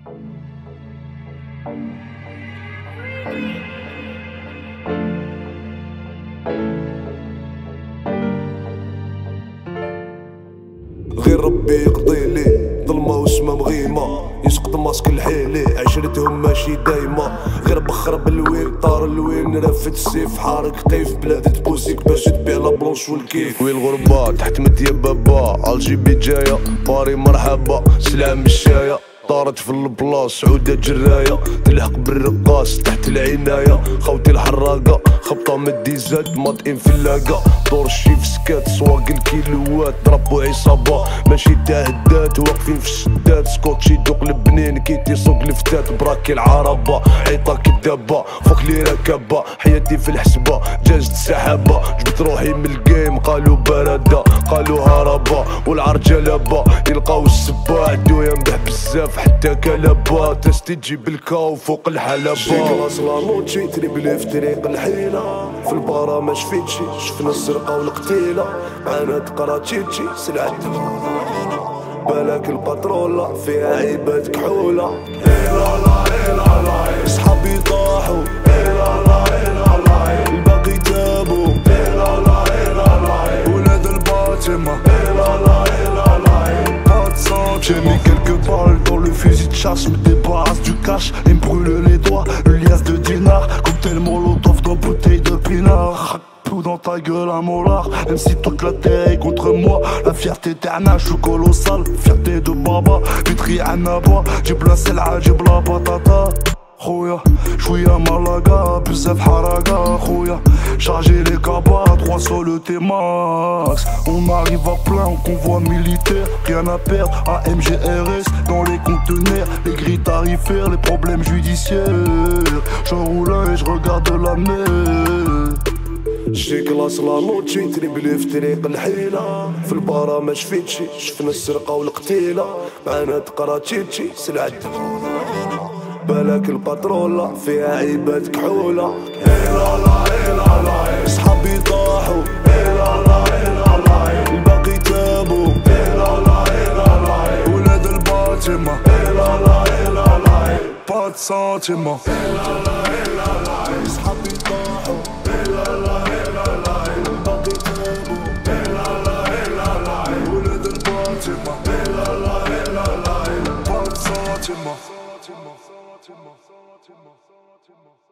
غير ربي يقضي لي ظلمة وسما مغيمة يسقط ماسك الحيلي عشرتهم ماشي دايمة غير بخر بالوين طار الوين رافد السيف حارق طيف بلاد تبوسيك باش تبيع لا بلونش والكيف وين الغربة تحت مديا بابا الجي بي جاية باري مرحبا سلعة مشاية طارت في البلاص عودة جراية تلحق بالرقاص تحت العناية خوتي الحراقة خبطة من الديزات ماطئين في اللاقة دور الشيف سكات سواق الكيلوات ضربو عصابة ماشي تهدات واقفين في الشدات سكوتشي يدوق البنين كيتي سوق الفتات براكي العربة عيطا كدابة فوق لي ركبة حياتي في الحسبة جازت السحابة جبت روحي من الجيم قالوا باردة قالوا هربة والعرض جلبة يلقاو السبا عدو يمدح بزاف حتى كلبة تستي تجيب الكاو فوق الحلبة شي كلاس لاموتشي تريبلي في طريق الحيلة في البارا ما شفيتشي شفنا السرقة والقتيلة معانا تقرا تشيتشي سلعة بالك الباترولا فيها عيبات كحولة إلا لا إلا لا صحابي طاحوا إلا لا إلا لا الباقي تابوا إلا لا إلا لا ولاد الباتمة إلا لا إلا لا j'ai mis quelques balles dans le fusil de chasse, me débarrasse du cash et me brûle les doigts, le liasse de dinars, cocktail molotov dans bouteille de pinard. Tout dans ta gueule un molar, même si toute la terre est contre moi, la fierté éternelle, je suis colossal, fierté de baba, vitri anaba, جيب لا سلعة جيب لا بطاطا خويا شوية مالاقا بزاف حراقة خويا charger les cabas 3 sur le T-Max on arrive à plein en convoi militaire rien à perdre AMG RS dans les conteneurs les grilles tarifaires les problèmes judiciaires j'enroule et je regarde la mer شي كلاس لاموتشي تريبلي في طريق الحيلة في البارا ما شفيتشي شفنا السرقة والقتيلة معانا تقرا تشيتشي سلعة بالك الباترولا فيها عيبات كحولة إلا لا إلا لا صحابي طاحوا إلا لا إلا لا الباقي تابوا إلا لا إلا لا ولاد الباتمة إلا لا إلا لا با دو سنتيمون إلا لا إلا لا صحابي طاحوا إلا لا إلا لا الباقي تابوا إلا لا إلا لا ولاد الباتمة إلا لا إلا لا با دو سنتيمون